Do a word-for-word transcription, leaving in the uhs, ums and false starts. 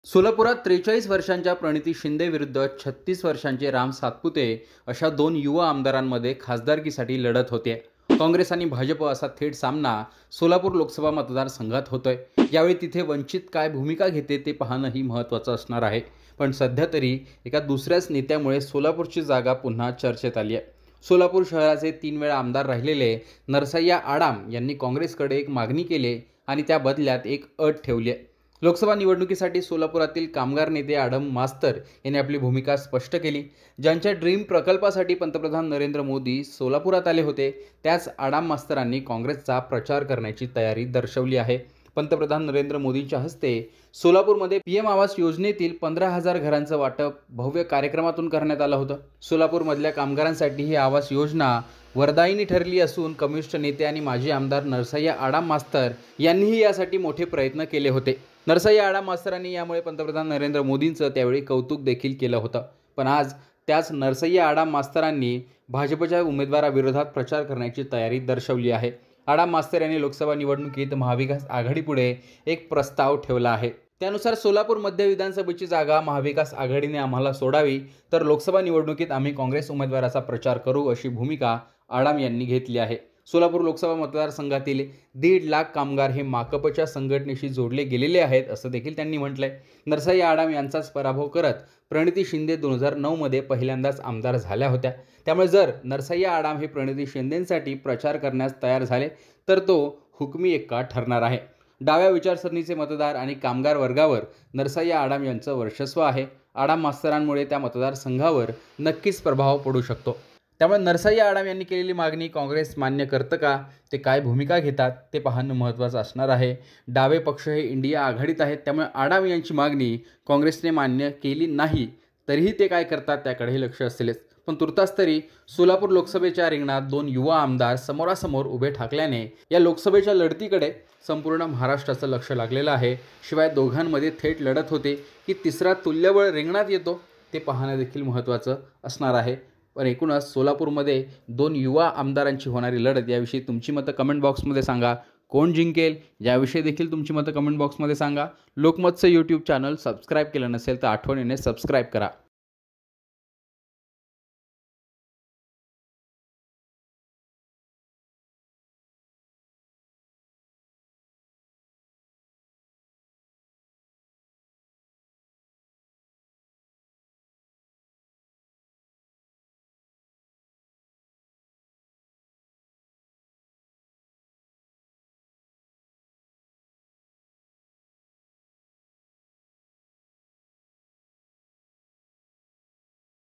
सोलापुरात त्रेचाळीस वर्षांच्या प्रणिती शिंदे विरुद्ध छत्तीस वर्षांचे राम सातपुते अशा दोन युवा आमदारांमध्ये खासदारकीसाठी लढत होते। काँग्रेस आणि भाजप असा थेट सामना सोलापूर लोकसभा मतदारसंघात होतोय। यावेळी तिथे वंचित काय भूमिका घेते ते पाहणंही महत्त्वाचं असणार आहे। पण सध्या तरी एका दुसऱ्याच नेत्यामुळे सोलापूरची जागा पुन्हा चर्चेत आली आहे। सोलापूर शहराचे तीन वेळा आमदार राहिलेले नरसय्या आडाम यांनी काँग्रेसकडे एक मागणी केली आणि त्या बदल्यात एक अट ठेवली आहे। लोकसभा निवडणुकीसाठी सोलापुरातील कामगार नेते आडम मास्तर यांनी आपली भूमिका स्पष्ट केली। ज्यांच्या ड्रीम प्रकल्पासाठी पंतप्रधान नरेंद्र मोदी सोलापुरात आले होते, त्याच आडम मास्तरांनी काँग्रेसचा प्रचार करण्याची तयारी दर्शवली आहे। पंतप्रधान नरेंद्र मोदींच्या हस्ते सोलापूरमध्ये पीएम आवास योजनेतील पंधरा हजार घरांचं वाटप भव्य कार्यक्रमातून करण्यात आलं होतं। सोलापूरमधल्या कामगारांसाठी ही आवास योजना वरदायिनी ठरली असून कम्युनिस्ट नेते आणि माजी आमदार नरसय्या आडाम मास्तर यांनीही यासाठी मोठे प्रयत्न केले होते। नरसय्या आडाम मास्तरांनी यामुळे पंतप्रधान नरेंद्र मोदींचं त्यावेळी कौतुक देखील केलं होतं। पण आज त्याच नरसय्या आडाम मास्तरांनी भाजपच्या उमेदवाराविरोधात प्रचार करण्याची तयारी दर्शवली आहे। आडाम मास्तर यांनी लोकसभा निवडणुकीत महाविकास आघाडीपुढे एक प्रस्ताव ठेवला आहे। त्यानुसार सोलापूर मध्य विधानसभेची जागा महाविकास आघाडीने आम्हाला सोडावी, तर लोकसभा निवडणुकीत आम्ही काँग्रेस उमेदवाराचा प्रचार करू अशी भूमिका आडाम यांनी घेतली आहे। सोलापूर लोकसभा मतदारसंघातील दीड लाख कामगार हे माकपच्या संघटनेशी जोडले गेलेले आहेत असं देखील त्यांनी म्हटलंय। नरसय्या आडाम यांचाच पराभव करत प्रणिती शिंदे दोन हजार नऊ मध्ये पहिल्यांदाच आमदार झाल्या होत्या। त्यामुळे जर नरसय्या आडाम हे प्रणिती शिंदेंसाठी प्रचार करण्यास तयार झाले तर तो हुकमी एक्का ठरणार आहे। डाव्या विचारसरणीचे मतदार आणि कामगार वर्गावर नरसय्या आडाम यांचं वर्चस्व आहे। आडाम मास्तरांमुळे त्या मतदारसंघावर नक्कीच प्रभाव पडू शकतो। त्यामुळे नरसय्या आडाम यांनी केलेली मागणी काँग्रेस मान्य करतं का, ते काय भूमिका घेतात ते पाहणं महत्त्वाचं असणार आहे। डावे पक्ष हे इंडिया आघाडीत आहेत, त्यामुळे आडाम यांची मागणी काँग्रेसने मान्य केली नाही तरीही ते काय करतात त्याकडेही लक्ष असेलच। पण तुर्तास तरी सोलापूर लोकसभेच्या रिंगणात दोन युवा आमदार समोरासमोर उभे ठाकल्याने या लोकसभेच्या लढतीकडे संपूर्ण महाराष्ट्राचं लक्ष लागलेलं आहे। शिवाय दोघांमध्ये थेट लढत होते की तिसरा तुल्यबळ रिंगणात येतो ते पाहणं देखील महत्त्वाचं असणार आहे। पण एकूणच सोलापूरमध्ये दोन युवा आमदारांची होणारी लढत याविषयी तुमची मतं कमेंट बॉक्समध्ये सांगा। कोण जिंकेल याविषयी देखील तुमची मतं कमेंट बॉक्समध्ये सांगा। लोकमतचं यूट्यूब चॅनल सबस्क्राईब केलं नसेल तर आठवणीने सबस्क्राईब करा।